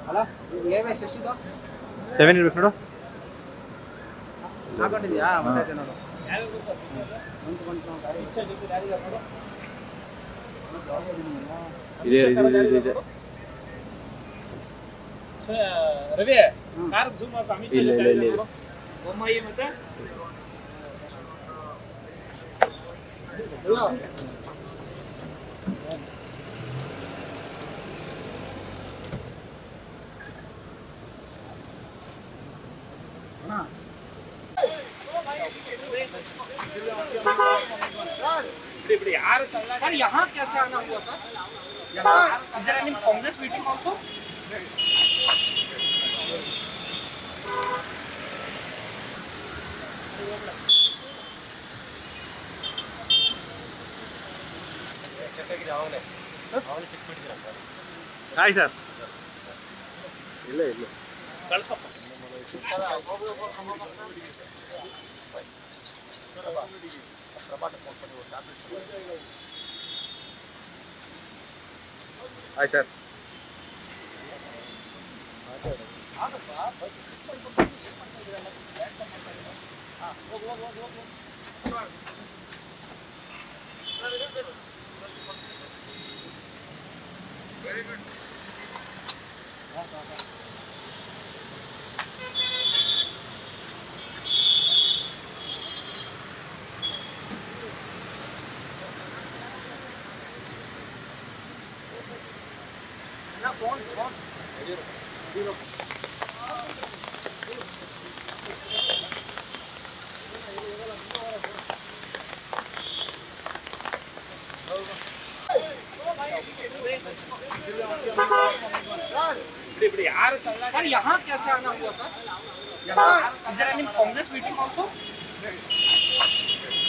ಅಲ್ಲ ಏವೇಶ್ ಎಷ್ಟಿದು 7 ಇರ್ಬೇಕು ನೋಡು. ಹಾಕೊಂಡಿದ್ಯಾ ಮತ್ತೆ ನೋಡು ಇದೆ ರವಿ ಕಾರ್ ಜೂಮ್ ಮಾಡ್ತಾ ಅಮಿತ್ ಶಾ ಬೊಮ್ಮಾಯಿ ಮತ್ತೆ सर यहाँ कैसे आना हुआ सर? यहाँ is there any Congress meeting also? Hi sir. ಇಲ್ಲ ಇಲ್ಲ ಕಳ್ಸಪ್ಪ. Hi sir. सर यहाँ कैसे आना हुआ सर? यहाँ is there any Congress meeting also?